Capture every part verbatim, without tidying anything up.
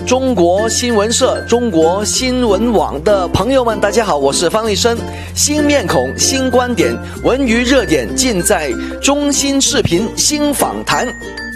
中国新闻社、中国新闻网的朋友们，大家好，我是方力申。新面孔、新观点，文娱热点尽在中新视频新访谈。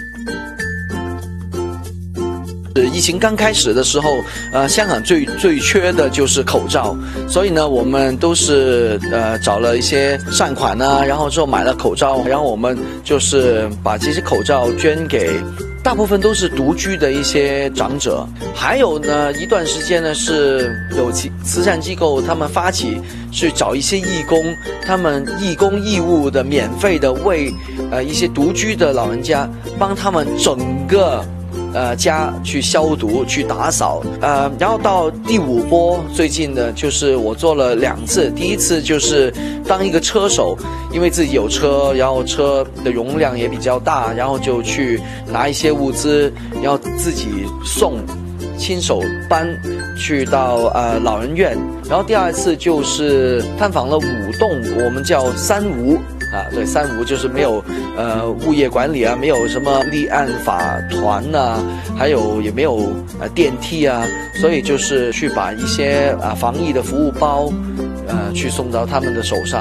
疫情刚开始的时候，呃，香港最最缺的就是口罩，所以呢，我们都是呃找了一些善款啊，然后之后买了口罩，然后我们就是把这些口罩捐给。大部分都是独居的一些长者，还有呢，一段时间呢是有慈善机构他们发起去找一些义工，他们义工义务的免费的为呃一些独居的老人家帮他们整个。呃，家去消毒、去打扫，呃，然后到第五波，最近的就是我做了两次。第一次就是当一个车手，因为自己有车，然后车的容量也比较大，然后就去拿一些物资，然后自己送，亲手搬去到呃老人院。然后第二次就是探访了五栋，我们叫三无。啊，对，三无就是没有呃物业管理啊，没有什么立案法团呐、啊，还有也没有呃电梯啊，所以就是去把一些啊防疫的服务包，呃去送到他们的手上。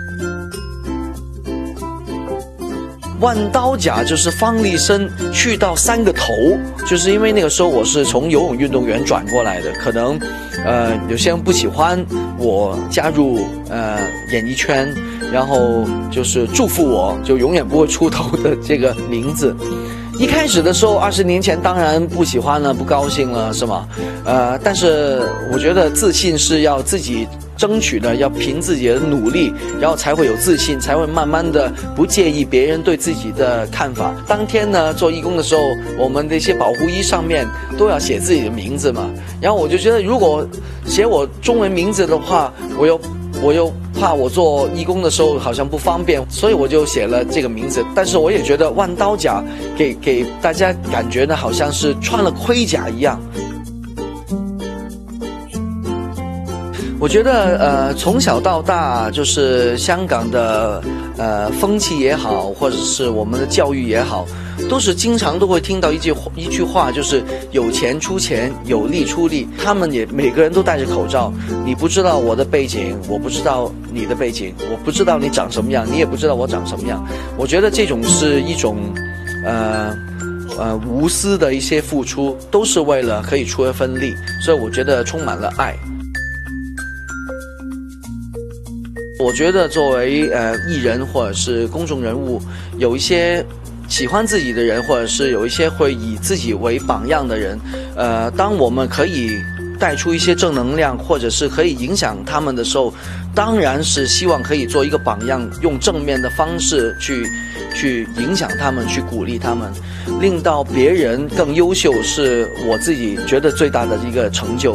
万刀甲就是方力申去到三个头，就是因为那个时候我是从游泳运动员转过来的，可能呃有些人不喜欢我加入呃演艺圈，然后就是祝福我就永远不会出头的这个名字。一开始的时候，二十年前当然不喜欢了，不高兴了，是吗？呃，但是我觉得自信是要自己争取的，要凭自己的努力，然后才会有自信，才会慢慢的不介意别人对自己的看法。当天呢，做义工的时候，我们的一些保护衣上面都要写自己的名字嘛。然后我就觉得，如果写我中文名字的话，我又我又怕我做义工的时候好像不方便，所以我就写了这个名字。但是我也觉得万刀甲给给大家感觉呢，好像是穿了盔甲一样。我觉得呃从小到大，就是香港的呃风气也好，或者是我们的教育也好，都是经常都会听到一句一句话，就是有钱出钱，有力出力。他们也每个人都戴着口罩，你不知道我的背景，我不知道你的背景，我不知道你长什么样，你也不知道我长什么样。我觉得这种是一种呃呃无私的一些付出，都是为了可以出一份力，所以我觉得充满了爱。我觉得作为呃艺人或者是公众人物，有一些喜欢自己的人，或者是有一些会以自己为榜样的人，呃，当我们可以带出一些正能量，或者是可以影响他们的时候，当然是希望可以做一个榜样，用正面的方式去去影响他们，去鼓励他们，令到别人更优秀，是我自己觉得最大的一个成就。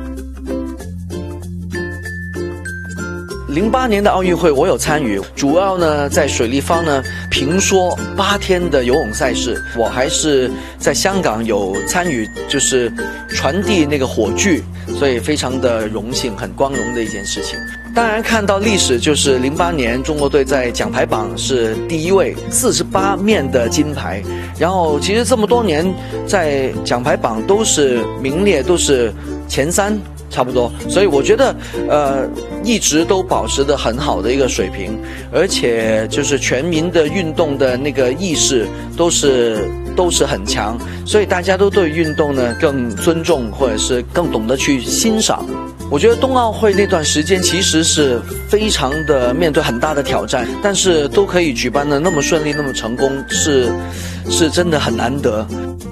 零八年的奥运会我有参与，主要呢在水立方呢评说八天的游泳赛事，我还是在香港有参与，就是传递那个火炬，所以非常的荣幸，很光荣的一件事情。当然看到历史，就是零八年中国队在奖牌榜是第一位，四十八面的金牌，然后其实这么多年在奖牌榜都是名列都是前三。差不多，所以我觉得，呃，一直都保持得很好的一个水平，而且就是全民的运动的那个意识都是都是很强，所以大家都对运动呢更尊重，或者是更懂得去欣赏。我觉得冬奥会那段时间其实是非常的面对很大的挑战，但是都可以举办的那么顺利，那么成功，是是真的很难得。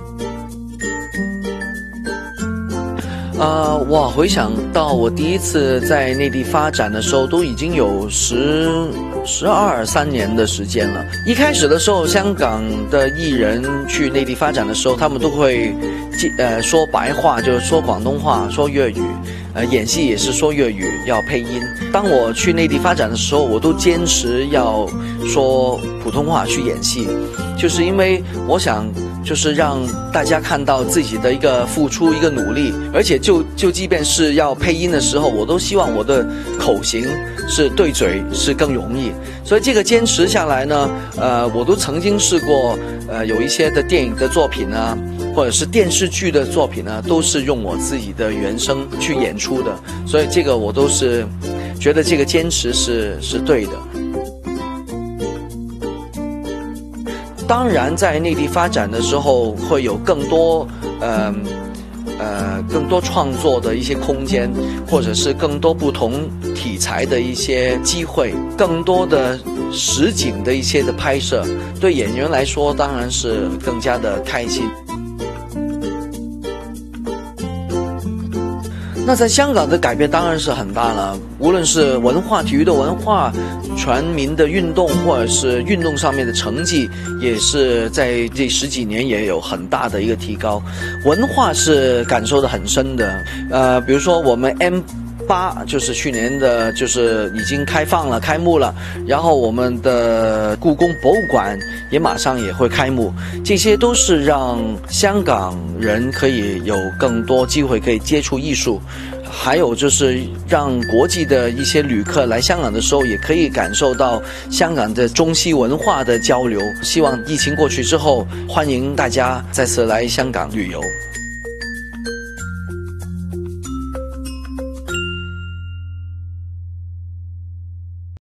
呃，我回想到我第一次在内地发展的时候，都已经有十十二三年的时间了。一开始的时候，香港的艺人去内地发展的时候，他们都会呃说白话，就是说广东话，说粤语，呃演戏也是说粤语，要配音。当我去内地发展的时候，我都坚持要说普通话去演戏，就是因为我想。就是让大家看到自己的一个付出，一个努力，而且就就即便是要配音的时候，我都希望我的口型是对嘴是更容易。所以这个坚持下来呢，呃，我都曾经试过，呃，有一些的电影的作品啊， 或者是电视剧的作品呢，都是用我自己的原声去演出的，所以这个我都是觉得这个坚持是是对的。当然，在内地发展的时候，会有更多呃呃更多创作的一些空间，或者是更多不同题材的一些机会，更多的实景的一些的拍摄，对演员来说当然是更加的开心。那在香港的改变当然是很大了，无论是文化、体育的文化、全民的运动，或者是运动上面的成绩，也是在这十几年也有很大的一个提高。文化是感受得很深的，呃，比如说我们 M 八就是去年的，就是已经开放了、开幕了，然后我们的故宫博物馆也马上也会开幕，这些都是让香港人可以有更多机会可以接触艺术，还有就是让国际的一些旅客来香港的时候也可以感受到香港的中西文化的交流。希望疫情过去之后，欢迎大家再次来香港旅游。